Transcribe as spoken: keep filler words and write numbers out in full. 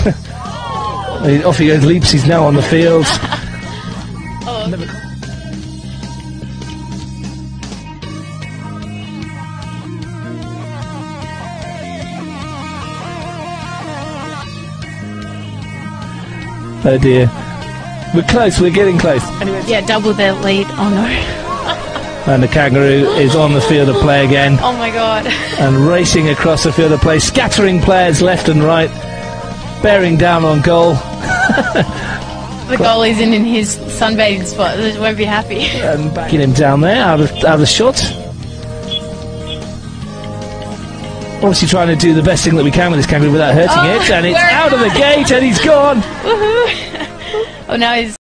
Off he goes, leaps, he's now on the field. Oh. Never... Oh dear. We're close, we're getting close. Anyway. Yeah, double their lead. Oh no. And the kangaroo is on the field of play again. Oh my god. And racing across the field of play, scattering players left and right, bearing down on goal. The goalie's in, in his sunbathing spot. He won't be happy. And backing him down there, out of, out of the shot. Obviously trying to do the best thing that we can with this kangaroo without hurting oh, it. And it's out of the gate and he's gone. Woohoo. Oh, now he's...